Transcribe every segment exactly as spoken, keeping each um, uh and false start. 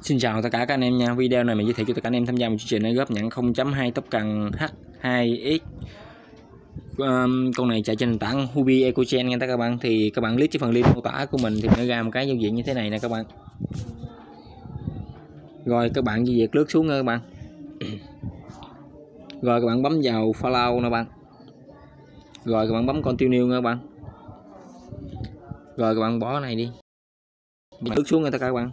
Xin chào tất cả các anh em nha. Video này mình giới thiệu cho tất cả anh em tham gia một chương trình này góp nhận không chấm hai tốc cần H hai X. Um, con này chạy trên nền tảng Huobi EcoChain nha các bạn. Thì các bạn click trên phần link mô tả của mình thì nó ra một cái giao diện như thế này nè các bạn. Rồi các bạn di việc lướt xuống nha các bạn. Rồi các bạn bấm vào follow nè bạn. Rồi các bạn bấm continue nha các bạn. Rồi các bạn bỏ cái này đi. Lướt xuống nha tất cả các bạn.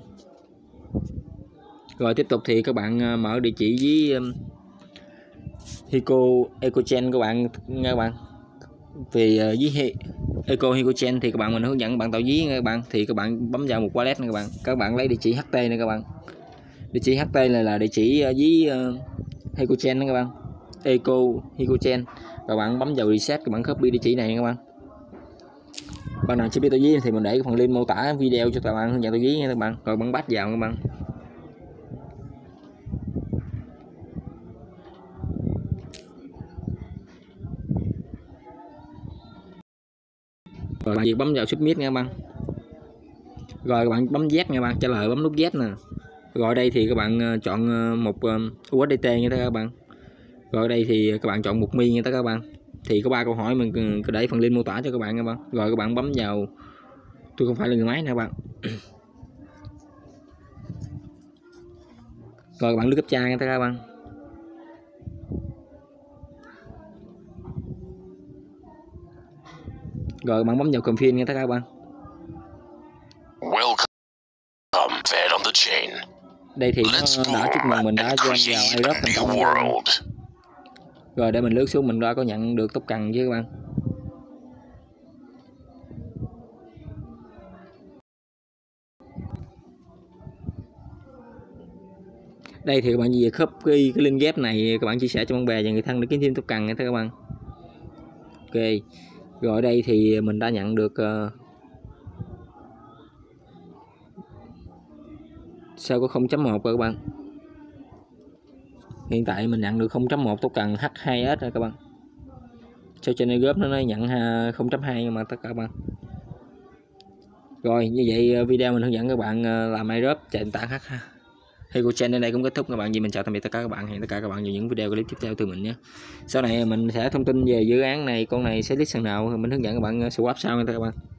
Rồi tiếp tục thì các bạn mở địa chỉ với um, Hico EcoChain các bạn nha các bạn. Vì uh, với Eco EcoChain thì các bạn mình hướng dẫn các bạn tạo ví nha các bạn. Thì các bạn bấm vào một wallet nha các bạn. Các bạn lấy địa chỉ hát tê này các bạn. Địa chỉ hát tê này là địa chỉ uh, với uh, EcoChain đó các bạn. Eco EcoChain. Các bạn bấm vào reset, các bạn copy địa chỉ này nha các bạn. Bạn nào chưa biết tạo ví thì mình để cái phần link mô tả video cho các bạn hướng dẫn tạo ví nha các bạn. Rồi bấm bắt vào các bạn. Rồi bạn việc bấm vào submit nha các bạn. Rồi các bạn bấm Z nha các bạn, trả lời bấm nút Z nè. Rồi đây thì các bạn chọn một u ét đê tê nha các bạn. Rồi đây thì các bạn chọn một mi nha các bạn. Thì có ba câu hỏi mình cứ để phần link mô tả cho các bạn các bạn. Rồi các bạn bấm vào tôi không phải là người máy nè các bạn. Rồi các bạn lướt cấp tra nha các bạn. Rồi bạn bấm vào confirm nha các bạn. Welcome, fed on the chain. Đây thì nó đã chúc mừng mình đã join vào Airdrop thành công. Rồi để mình lướt xuống mình đã có nhận được tốc cần chứ các bạn. Đây thì các bạn gì copy cái link ghép này các bạn chia sẻ cho bạn bè và người thân để kiếm thêm tốc cần nha các bạn. Ok. Rồi đây thì mình đã nhận được uh, sao có không chấm một rồi các bạn. Hiện tại mình nhận được không chấm một tốc cần H hai S rồi các bạn. Sau trên này góp nó nói nhận không chấm hai mà tất cả các bạn. Rồi như vậy video mình hướng dẫn các bạn làm airdrop chạy nền tảng H EcoChain đến đây cũng kết thúc các bạn. Vì mình chào tạm biệt tất cả các bạn, hẹn tất cả các bạn vào những video clip tiếp theo từ mình nhé. Sau này mình sẽ thông tin về dự án này, con này sẽ list sang nào mình hướng dẫn các bạn swap sau nha các bạn.